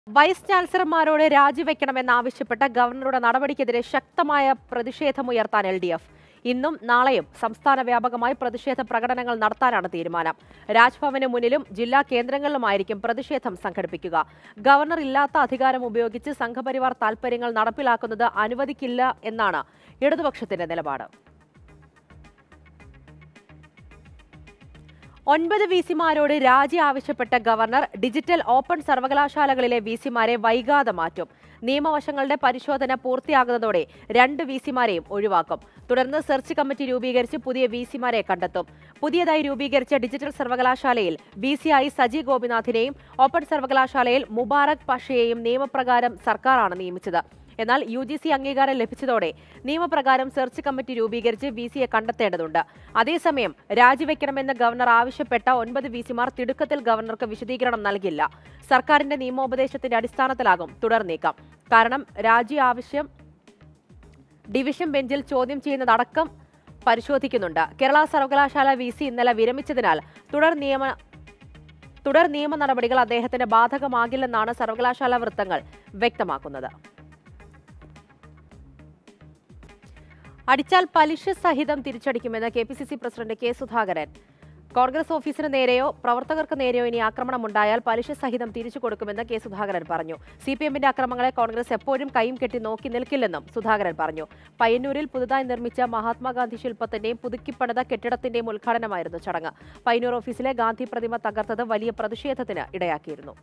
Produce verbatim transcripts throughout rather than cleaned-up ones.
Vice ചാൻസലർമാരോട് രാജിവെക്കണമെന്നാവശ്യപ്പെട്ട ഗവർണറുടെ നടപടിക്കെതിരെ ശക്തമായ പ്രതിഷേധമുയർത്താൻ എൽ ഡി എഫ് ഇന്നും നാളെയും സംസ്ഥാന വ്യാപകമായി പ്രതിഷേധ പ്രകടനങ്ങൾ നടത്താനാണ് തീരുമാനം. രാജ്ഭവന് മുന്നിലും ജില്ലാ കേന്ദ്രങ്ങളിലുമായിരിക്കും പ്രതിഷേധം സംഘടിപ്പിക്കുക. ഗവർണർ ഇല്ലാത്ത അധികാരം ഉപയോഗിച്ച് സംഘപരിവാർ താൽപര്യങ്ങൾ നടപ്പിലാക്കുന്നത് അനുവദിക്കില്ല എന്നാണ് ഇടതുപക്ഷത്തിന്റെ നിലപാട്. ഒൻപത് വിസിമാരോട് രാജി ആവശ്യപ്പെട്ട ഗവർണർ ഡിജിറ്റൽ ഓപ്പൺ സർവകലാശാലകളിലെ വിസിമാരെ വൈകാതെ മാറ്റും. നിയമവശങ്ങളുടെ പരിശോധന പൂർത്തിയാകുന്നതോടെ രണ്ട് വിസിമാരെയും ഒഴിവാക്കും. തുടർന്ന് സെർച്ച് കമ്മിറ്റി രൂപീകരിച്ച് പുതിയ വിസിമാരെ കണ്ടെത്തും. പുതിയതായി രൂപീകരിച്ച ഡിജിറ്റൽ സർവകലാശാലയിൽ വിസിയായി സജി ഗോപിനാഥിനെയും ഓപ്പൺ സർവകലാശാലയിൽ മുബാറക് പാഷയെയും നിയമപ്രകാരം സർക്കാരാണ് നിയമിച്ചത്. എന്നാൽ യു ജി സി അംഗീകാരം ലഭിച്ചതോടെ നിയമപ്രകാരം സെർച്ച് കമ്മിറ്റി രൂപീകരിച്ച് വിസിയെ കണ്ടെത്തേണ്ടതുണ്ട്. അതേസമയം രാജിവെക്കണമെന്ന് ഗവർണർ ആവശ്യപ്പെട്ട ഒൻപത് വിസിമാർ തിടുക്കത്തിൽ ഗവർണർക്ക് വിശദീകരണം നൽകില്ല. സർക്കാരിന്റെ നിയമോപദേശത്തിന്റെ അടിസ്ഥാനത്തിലാകും തുടർ നീക്കം. കാരണം രാജി ആവശ്യം ഡിവിഷൻ ബെഞ്ചിൽ ചോദ്യം ചെയ്യുന്നതടക്കം പരിശോധിക്കുന്നുണ്ട്. കേരള സർവകലാശാല വിസി ഇന്നലെ വിരമിച്ചതിനാൽ തുടർ നിയമ തുടർ നിയമ നടപടികൾ അദ്ദേഹത്തിന് ബാധകമാകില്ലെന്നാണ് സർവകലാശാല വൃത്തങ്ങൾ വ്യക്തമാക്കുന്നത്. അടിച്ചാൽ പലിശ സഹിതം തിരിച്ചടിക്കുമെന്ന് K P C C president K Sudhakaran. Congress ഓഫീസിന് നേരെയോ പ്രവർത്തകർക്ക് നേരെയോ ഇനി ആക്രമണമുണ്ടായാൽ പലിശ സഹിതം തിരിച്ചു കൊടുക്കുമെന്ന് കെ സുധാകരൻ പറഞ്ഞു. സി പി എമ്മിന്റെ അക്രമങ്ങളെ കോൺഗ്രസ് എപ്പോഴും കൈയും കെട്ടി നോക്കി നിൽക്കില്ലെന്നും സുധാകരൻ പറഞ്ഞു. പയ്യന്നൂരിൽ പുതുതായി നിർമ്മിച്ച മഹാത്മാഗാന്ധി ശില്പത്തിന്റെയും പുതുക്കിപ്പണിത കെട്ടിടത്തിന്റെയും ഉദ്ഘാടനമായിരുന്നു ചടങ്ങ്. പയ്യന്നൂർ ഓഫീസിലെ ഗാന്ധി പ്രതിമ തകർത്തത് വലിയ പ്രതിഷേധത്തിന് ഇടയാക്കിയിരുന്നു.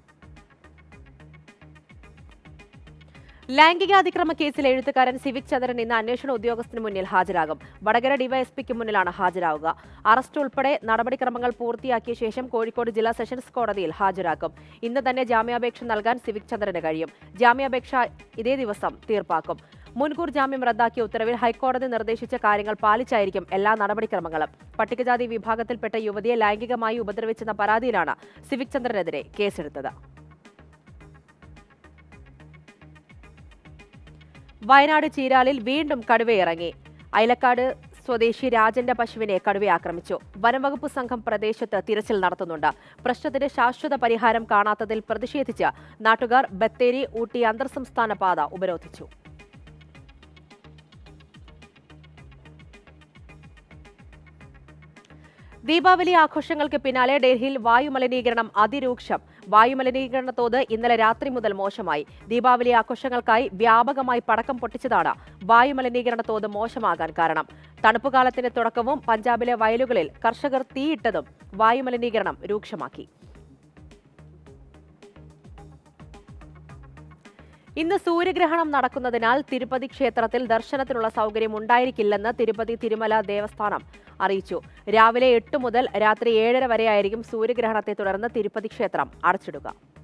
ലൈംഗികാതിക്രമ കേസിൽ എഴുത്തുകാരൻ സിവിക് ചന്ദ്രൻ ഇന്ന് അന്വേഷണ ഉദ്യോഗസ്ഥന് മുന്നിൽ ഹാജരാകും. വടകര ഡിവൈഎസ്പിക്ക് മുന്നിലാണ് ഹാജരാവുക. അറസ്റ്റ് ഉൾപ്പെടെ നടപടിക്രമങ്ങൾ പൂർത്തിയാക്കിയ ശേഷം കോഴിക്കോട് ജില്ലാ സെഷൻസ് കോടതിയിൽ ഹാജരാക്കും. ഇന്ന് തന്നെ ജാമ്യാപേക്ഷ നൽകാൻ സിവിക് ചന്ദ്രന് കഴിയും. ജാമ്യാപേക്ഷ ഇതേ ദിവസം തീർപ്പാക്കും. മുൻകൂർ ജാമ്യം റദ്ദാക്കിയ ഉത്തരവിൽ ഹൈക്കോടതി നിർദ്ദേശിച്ച കാര്യങ്ങൾ പാലിച്ചായിരിക്കും എല്ലാ നടപടിക്രമങ്ങളും. പട്ടികജാതി വിഭാഗത്തിൽപ്പെട്ട യുവതിയെ ലൈംഗികമായി ഉപദ്രവിച്ചെന്ന പരാതിയിലാണ് സിവിക് ചന്ദ്രനെതിരെ കേസെടുത്തത്. വയനാട് ചീരാലിൽ വീണ്ടും കടുവയിറങ്ങി. അയലക്കാട് സ്വദേശി രാജന്റെ പശുവിനെ കടുവ ആക്രമിച്ചു. വനംവകുപ്പ് സംഘം പ്രദേശത്ത് തിരച്ചിൽ നടത്തുന്നുണ്ട്. പ്രശ്നത്തിന് ശാശ്വത പരിഹാരം കാണാത്തതിൽ പ്രതിഷേധിച്ച് നാട്ടുകാർ ബത്തേരി ഊട്ടി അന്തർ സംസ്ഥാന പാത ഉപരോധിച്ചു. ദീപാവലി ആഘോഷങ്ങൾക്ക് പിന്നാലെ ഡൽഹിയിൽ വായുമലിനീകരണം അതിരൂക്ഷം. വായുമലിനീകരണ തോത് ഇന്നലെ രാത്രി മുതൽ മോശമായി. ദീപാവലി ആഘോഷങ്ങൾക്കായി വ്യാപകമായി പടക്കം പൊട്ടിച്ചതാണ് വായുമലിനീകരണ തോത് മോശമാകാൻ കാരണം. തണുപ്പുകാലത്തിന്റെ തുടക്കവും പഞ്ചാബിലെ വയലുകളിൽ കർഷകർ തീയിട്ടതും വായുമലിനീകരണം രൂക്ഷമാക്കി. ഇന്ന് സൂര്യഗ്രഹണം നടക്കുന്നതിനാൽ തിരുപ്പതി ക്ഷേത്രത്തിൽ ദർശനത്തിനുള്ള സൗകര്യം ഉണ്ടായിരിക്കില്ലെന്ന് തിരുപ്പതി തിരുമല ദേവസ്ഥാനം അറിയിച്ചു. രാവിലെ എട്ട് മുതൽ രാത്രി ഏഴര വരെയായിരിക്കും സൂര്യഗ്രഹണത്തെ തുടർന്ന് തിരുപ്പതി ക്ഷേത്രം അടച്ചിടുക.